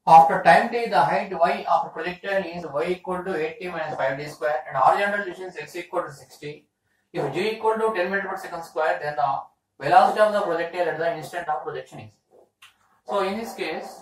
After time t, the height y of a projectile is y equal to 8t minus 5d square and horizontal distance x equal to 60. If g equal to 10 meter per second square, then the velocity of the projectile at the instant of projection is. So in this case,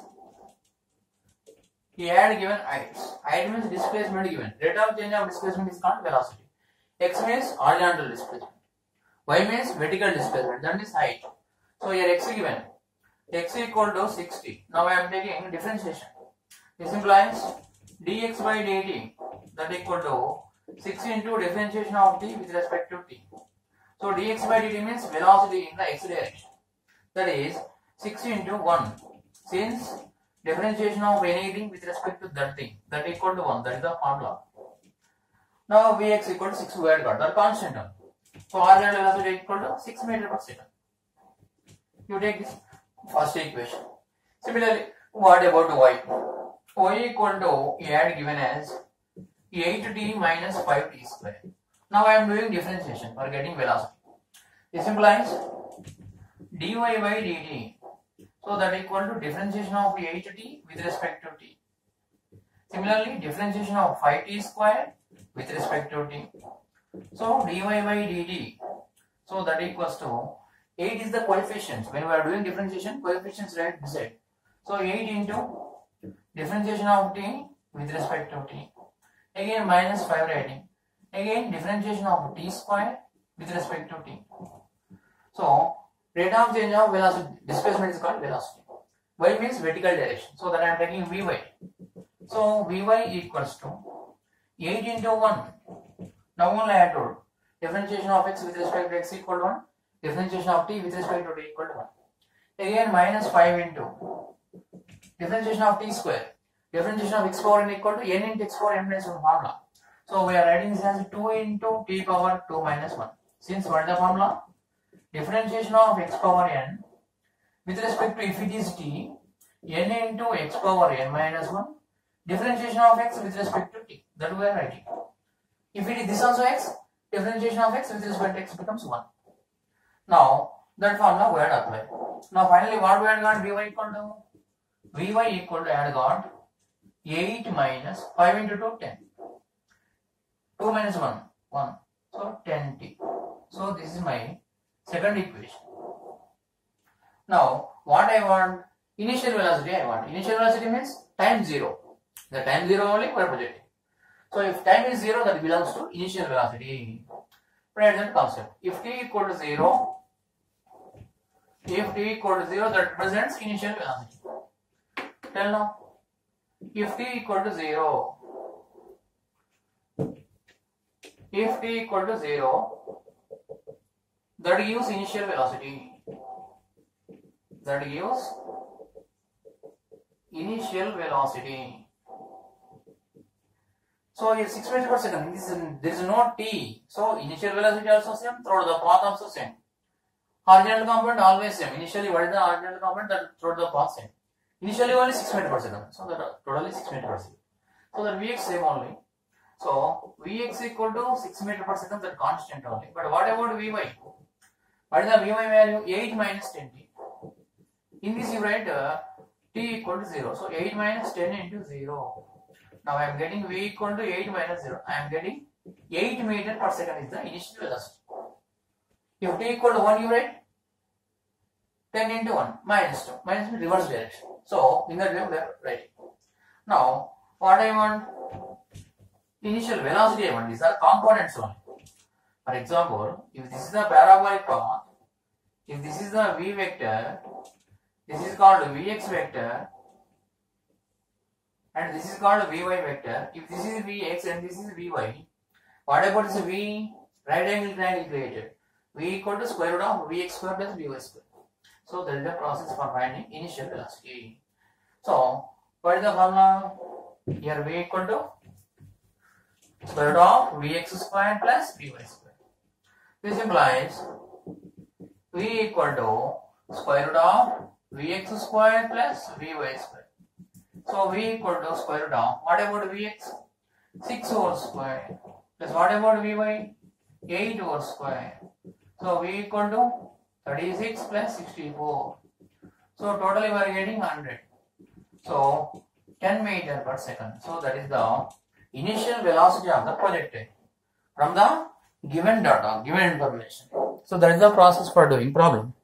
he had given heights. Height means displacement given. Rate of change of displacement is called velocity. X means horizontal displacement. Y means vertical displacement. That is height. So here x given. X equal to 60. Now I am taking differentiation. This implies dx by dt that equal to 60 into differentiation of t with respect to t. So dx by dt means velocity in the x direction. That is 60 into 1. Since differentiation of anything with respect to that thing, that equal to 1. That is the formula. Now Vx equal to 6 we had got that constant term. So horizontal velocity equal to 6 meter per second. You take this first equation. Similarly, what about y? Y equal to, he had given as 8t minus 5t square. Now I am doing differentiation for getting velocity. This implies dy by dt. So that equal to differentiation of 8t with respect to t. Similarly, differentiation of 5t square with respect to t. So dy by dt. So that equals to 8 is the coefficients. When we are doing differentiation, coefficients right beside. So 8 into differentiation of t with respect to t. Again minus 5 writing. Again differentiation of t square with respect to t. So rate of change of velocity, displacement is called velocity. Y means vertical direction. So that I am taking Vy. So Vy equals to 8 into 1. Now only I have told differentiation of x with respect to x equal to 1. Differentiation of t with respect to t equal to 1. Again minus 5 into differentiation of t square. Differentiation of x power n equal to n into x power n minus 1 formula. So we are writing this as 2 into t power 2 minus 1. Since what is the formula? Differentiation of x power n with respect to, if it is t, n into x power n minus 1. Differentiation of x with respect to t. That we are writing. If it is this also x, differentiation of x with respect to x becomes 1. Now that formula we had applied. Now finally what we had got? Vy equal to, Vy equal to, I had got 8 minus 5 into 2, 10. 2 minus 1, 1. So 10t. So this is my second equation. Now what I want? Initial velocity I want. Initial velocity means time 0. The time 0 only we are projecting. So if time is 0, that belongs to initial velocity. Write that concept. If t equal to 0, that represents initial velocity. Tell now. If t equal to 0, that gives initial velocity. That gives initial velocity. So here 6 meters per second. There is no t. So initial velocity also same. Throughout the path also same. Horizontal component always same. Initially, what is the horizontal component? That throughout the path same. Initially only 6 meters per second. So that totally 6 meters per second. So that Vx same only. So Vx equal to 6 meters per second, that constant only. But what about Vy? What is the Vy value? 8 minus 10t. In this you write t equal to 0. So 8 minus 10 into 0. Now I am getting V equal to 8 minus 0. I am getting 8 meters per second is the initial velocity. If t equal to 1 you write 10 into 1 minus 2. Minus means reverse direction. So in that way we are writing. Now what I want? Initial velocity I want. These are components only. For example, if this is the parabolic path, if this is the v vector, this is called vx vector, and this is called vy vector. If this is vx and this is vy, what about this v? Right angle triangle created. V equal to square root of vx square plus vy square. So that is the process for finding initial velocity. So what is the formula? Here v equal to square root of vx square plus vy square. This implies v equal to square root of vx square plus vy square. So v equal to square root of, what about vx? 6 whole square. Plus what about vy? 8 whole square. So v equal to 36 plus 64. So totally we are getting 100. So 10 meter per second. So that is the initial velocity of the projectile from the given data, given information. So that is the process for doing problem.